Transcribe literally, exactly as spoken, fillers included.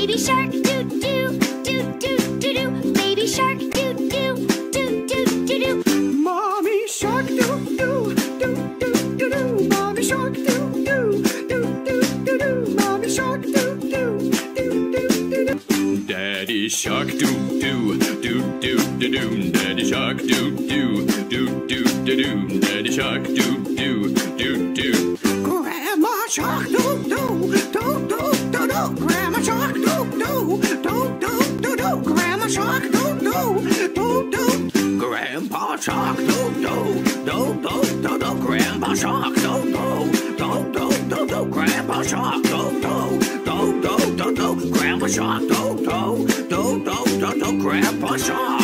Baby shark, doo doo, doo doo doo doo. Baby shark, doo doo, doo doo doo doo. Mommy shark, doo doo, doo doo doo doo. Mommy shark, doo doo, doo doo doo doo. Mommy shark, doo doo, doo doo doo doo. Daddy shark, doo doo, doo doo doo doo. Daddy shark, doo doo, doo doo doo doo. Daddy shark, doo doo, doo doo. Grandma shark, doo doo, doo doo doo doo. Grandma shark, doo doo, doo doo doo doo. Grandma shark, doo doo, doo doo. Grandpa shark, doo doo, doo doo doo doo. Grandpa shark, doo doo, doo doo doo doo. Grandpa shark, doo doo, doo doo doo doo. Grandpa shark, doo doo, doo doo doo doo. Grandpa shark.